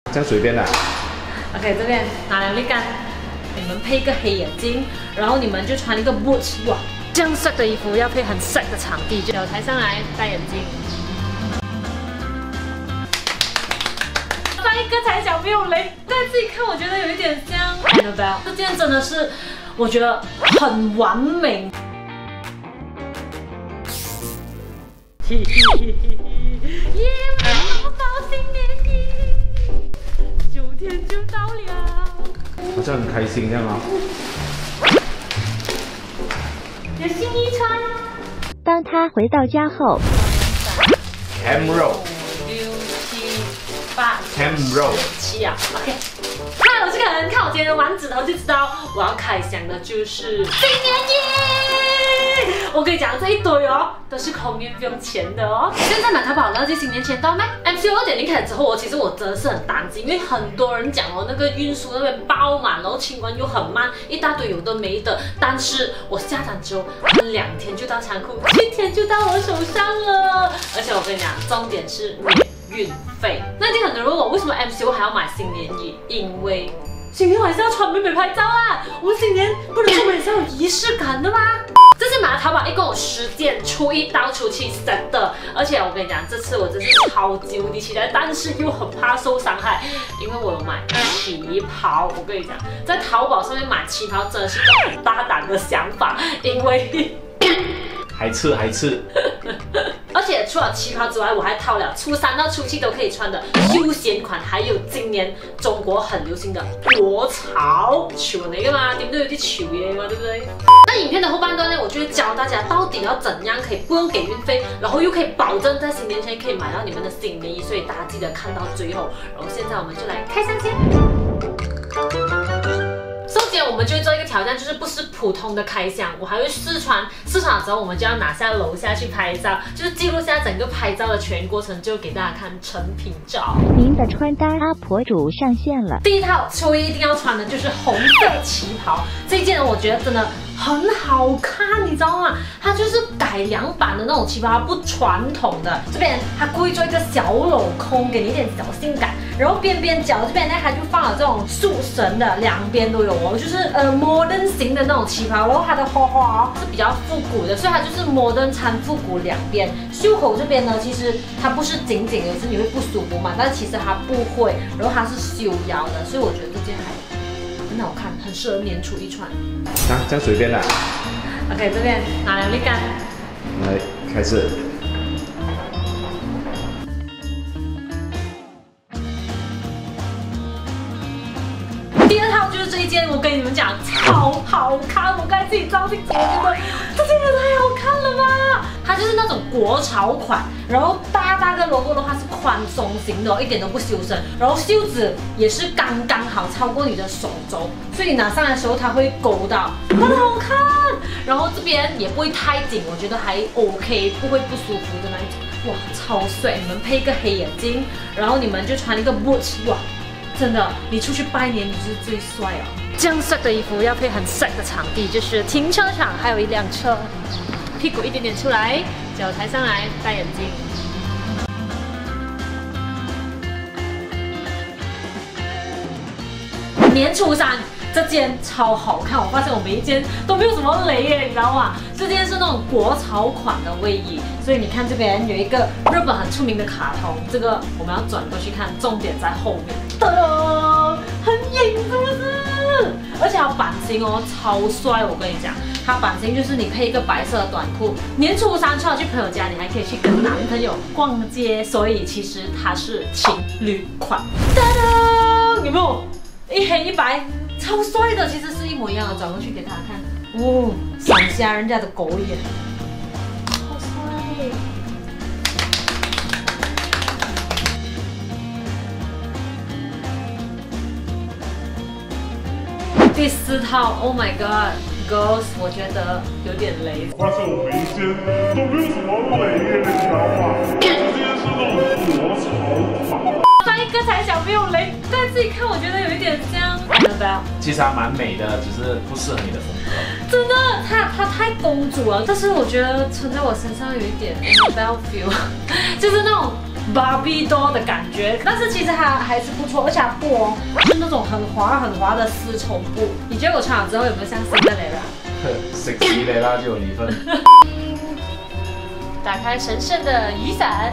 这样随便啦。 OK， 这边拿2粒干，你们配一个黑眼镜，然后你们就穿一个 boots， 哇，这样色的衣服要配很色的场地，就抬上来戴眼镜。上一个才小没有雷，但自己看我觉得有一点像 Annabelle， 这件真的是我觉得很完美。嘿嘿嘿嘿嘿，耶！宝宝新年衣，9天就到了， 好像很开心这样啊。 有新衣穿。 当他回到家后 Ham roll， 6、7、8、 Ham roll， 7啊 ，OK。嗨，我是可能看我今天的丸子头就知道，我要开箱的就是新年衣。我跟你讲，这一堆哦，都是空运不用钱的哦。现在买淘宝了解新年前到没 ？MCO 2.0开始之后，其实我真的是很担心，因为很多人讲哦，那个运输那边爆满，然后清关又很慢，一大堆有的没的。但是我下单之后，2天就到仓库，7天就到我手上了。而且我跟你讲，重点是免运费。那一定很多人问我，为什么 MCO 还要买新年衣？因为新年还是要穿美美拍照啊！我们新年不能出门是要有仪式感的吗？这次买了淘宝一共有10件，初1到初7 set 的，而且我跟你讲，这次我真是超级无敌期待，但是又很怕受伤害，因为我有买旗袍。我跟你讲，在淘宝上面买旗袍真的是一个很大胆的想法，因为还吃。 而且除了旗袍之外，我还套了初3到初7都可以穿的休闲款，还有今年中国很流行的国潮潮嚟噶嘛，點都有啲潮嘢嘛，對不對？那影片的後半段呢，我就會教大家到底要怎樣可以不用給運費，然後又可以保證在新年前可以買到你們的新年衣，所以大家記得看到最後。然後現在我們就來開箱先。首先，我们就会做一个挑战，就是不是普通的开箱，我还会试穿。试穿的时候，我们就要拿下楼下去拍照，就是记录下整个拍照的全过程，就给大家看成品照。 您的穿搭博主上线了。 第一套初1一定要穿的就是红色旗袍，这一件呢，我觉得真的很好看，你知道吗？它就是改良版的那种旗袍，它不传统的。这边它故意做一个小镂空，给你一点小性感。然后边边角这边呢，它就放了这种束绳的，2边都有哦，就是modern 型的那种旗袍。然后它的花花是比较复古的，所以它就是 modern 掺复古2边。袖口这边呢，其实它不是紧紧的，是你会不舒服嘛，但是其实它不会。然后它是修腰的，所以我觉得这件还很好看，很适合年初1穿。 这样随便啦。 OK， 这边拿2粒干， 来开始。 第2套就是这一件，我跟你们讲超好看，我刚才自己照镜子，我觉得这件也太好看了吧！它就是那种国潮款，然后大个 logo 的话是宽松型的哦，一点都不修身，然后袖子也是刚刚好超过你的手肘，所以你拿上来的时候它会勾到，很好看。然后这边也不会太紧，我觉得还 OK， 不会不舒服的那一种，哇，超帅！你们配一个黑眼镜，然后你们就穿一个 boots， 哇！真的，你出去拜年你是最帅哦！这样色的衣服要配很色的场地，就是停车场，还有一辆车，屁股一点点出来，脚抬上来，戴眼镜。年初3这件超好看，我发现我每一件都没有什么雷耶，你知道吗？这件是那种国潮款的卫衣，所以你看这边有一个日本很出名的卡通，这个我们要转过去看，重点在后面。噔噔，很硬是不是？而且它版型哦超帅，我跟你讲，它版型就是你配一个白色的短裤，年初3穿去朋友家，你还可以去跟男朋友逛街，所以其实它是情侣款。噔噔，有没有一黑一白？超帅的，其实是一模一样的，转过去给大家看。哦，闪瞎人家的狗眼，好帅！第4套 ，Oh my God，Girls， 我觉得有点雷。 发现我每一件都没有什么雷耶，你知道吗？这件是那种国潮款。 上一个才小没有雷，但自己看我觉得有一点像 Annabelle。 其实还蛮美的，只是不适合你的风格。 真的，她太公主了，但是我觉得穿在我身上有一点 Annabelle feel， 就是那种 Barbie doll 的感觉，但是其实它还是不错，而且它布哦是那种很滑很滑的丝绸布。你觉得我穿好之后有没有像新的蕾拉 ？sexy 蕾拉就有你份。 打开神圣的雨伞。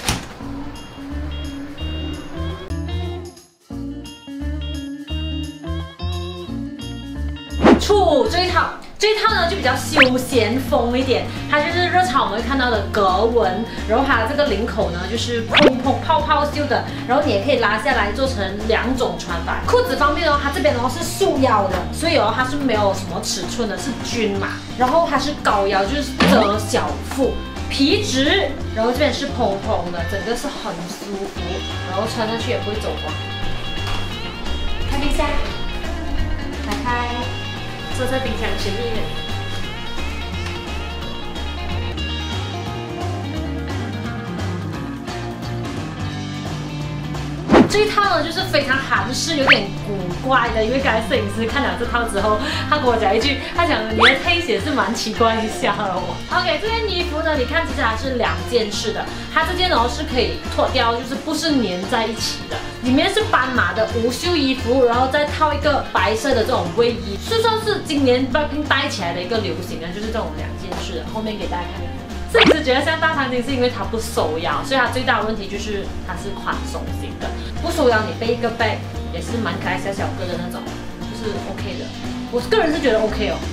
出这一套。这一套呢就比较休闲风一点，它就是日常我们会看到的格纹，然后它这个领口呢就是蓬蓬泡泡袖的，然后你也可以拉下来做成2种穿法。裤子方面哦，它这边哦是束腰的，所以哦它是没有什么尺寸的，是均码，然后它是高腰，就是遮小腹。皮质，然后这边是蓬蓬的，整个是很舒服，然后穿上去也不会走光。开冰箱，打开。坐在冰箱前面。这一套呢，就是非常韩式，有点古怪的。因为刚才摄影师看了这套之后，他跟我讲一句，他讲你的配鞋是蛮奇怪一下的哦。OK， 这件衣服呢，你看其实它是2件式的，它这件呢是可以脱掉，就是不是粘在一起的。里面是斑马的无袖衣服，然后再套一个白色的这种卫衣，是算是今年 BLACKPINK 带起来的一个流行的，就是这种2件式的。后面给大家看。摄影师觉得像大长今是因为它不收腰，所以它最大的问题就是它是宽松型的。不收腰，你背一个 bag 也是蛮可爱小小个的那种，就是 OK 的。我个人是觉得 OK 哦。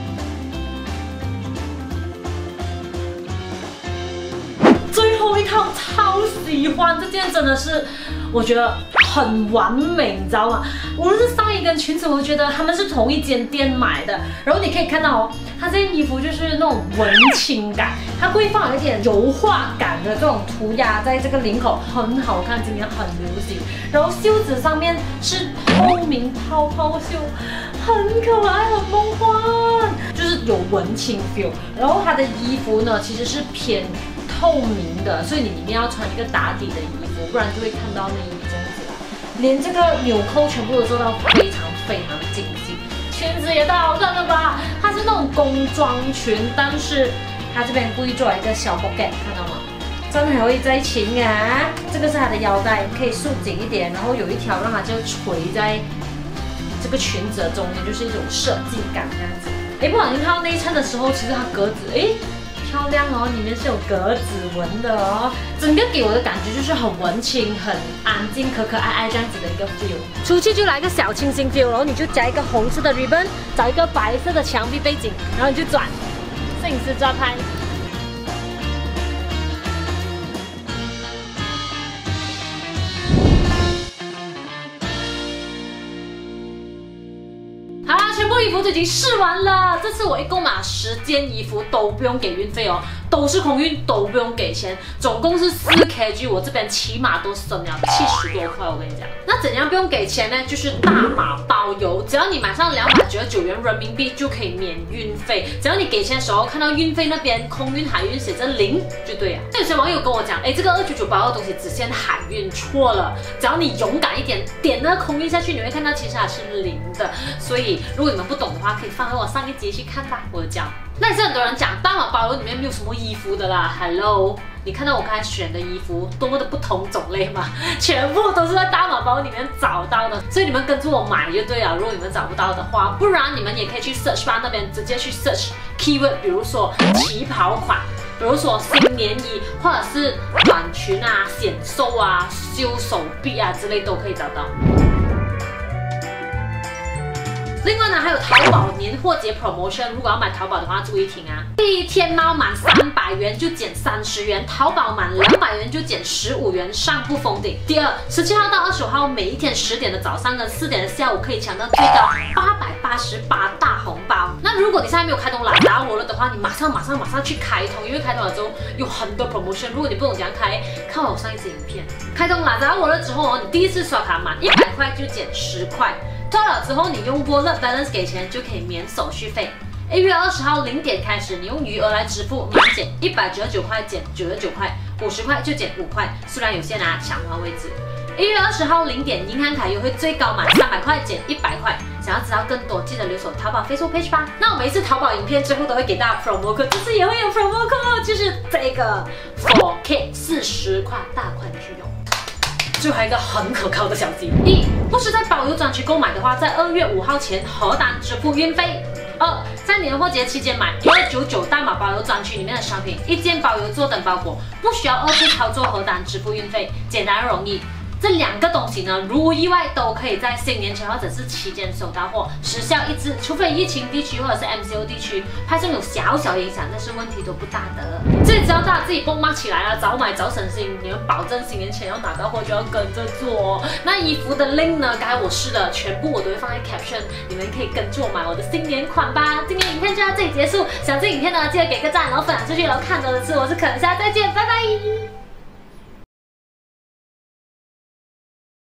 最后一套超喜欢，这件真的是我觉得很完美，你知道吗？无论是上衣跟裙子，我觉得他们是同一间店买的。然后你可以看到哦，它这件衣服就是那种文青感，它会放一点油画感的这种涂鸦在这个领口，很好看，今年很流行。然后袖子上面是透明泡泡袖，很可爱，很梦幻，就是有文青 feel。然后它的衣服呢，其实是偏透明的，所以你里面要穿一个打底的衣服，不然就会看到内衣这样子啦。连这个纽扣全部都做到非常精细，裙子也太好看了吧！它是那种工装裙，但是它这边故意做了一个小 pocket， 看到吗？真的还会在情啊！这个是它的腰带，可以束紧一点，然后有一条让它就垂在这个裙子的中间，就是一种设计感这样子。不小心看到内衬的时候，其实它格子漂亮哦，里面是有格子纹的哦，整个给我的感觉就是很文青、很安静、可可爱爱这样子的一个 feel。出去就来个小清新 feel， 然后你就加一个红色的 ribbon， 找一个白色的墙壁背景，然后你就转，摄影师抓拍。好啦，全部衣服都已经试完了。这次我一共买10件衣服，都不用给运费哦，都是空运，都不用给钱，总共是4kg，我这边起码都省了70多块。我跟你讲，那怎样不用给钱呢？就是大码包邮，只要你买上299元人民币就可以免运费。只要你给钱的时候看到运费那边空运海运写着0就对了。有些网友跟我讲，这个299包的东西只限海运，错了。只要你勇敢一点，点那个空运下去，你会看到其实它是0的。所以如果你们不懂的话，可以翻回我上一集去看吧，我有教。那也是很多人讲大码包邮里面没有什么衣服的啦 ，Hello， 你看到我刚才选的衣服多么的不同种类吗？全部都是在大码包里面找到的，所以你们跟着我买就对了。如果你们找不到的话，不然你们也可以去 search bar 那边直接去 search keyword， 比如说旗袍款，比如说新年衣，或者是短裙啊、显瘦啊、修手臂啊之类都可以找到。另外呢，还有淘宝年货节 promotion， 如果要买淘宝的话，注意听啊！第一，天猫满300元就减30元，淘宝满200元就减15元，上不封顶。第二，17号到25号每一天10点的早上跟4点的下午可以抢到最高888大红包。那如果你现在没有开通Lazada Wallet的话，你马上去开通，因为开通了之后有很多 promotion。如果你不懂怎样开，看我上一支影片。开通Lazada Wallet之后哦，你第一次刷卡满100块就减10块。到了之后，你用 Wallet Balance 给钱就可以免手续费。1月20号0点开始，你用余额来支付，免减199块减99块，50块就减5块，数量有限啊，抢完为止。1月20号0点，银行卡优惠最高满300块减100块想要知道更多，记得留守淘宝 Facebook page 吧。那我每一次淘宝影片最后都会给大家 promo code， 这次也会有 promo code， 就是这个 4K 40块大块去用。最后一个很可靠的消息：一，不是在包邮专区购买的话，在2月5号前核单支付运费。2，在年货节期间买299大码包邮专区里面的商品，1件包邮坐等包裹，不需要2次操作核单支付运费，简单容易。这2个东西呢，如无意外都可以在新年前或者是期间收到货，时效一致，除非疫情地区或者是 MCO 地区派送有小小影响，但是问题都不大的。这只要大家自己bookmark起来了，早买早省心，你们保证新年前要拿到货就要跟着做哦。那衣服的 link 呢，刚才我试的全部我都会放在 caption， 你们可以跟着我买我的新年款吧。今天影片就到这里结束，想这影片呢记得给个赞，然后分享出去，然后看着的是我是可能，下次再见，拜拜。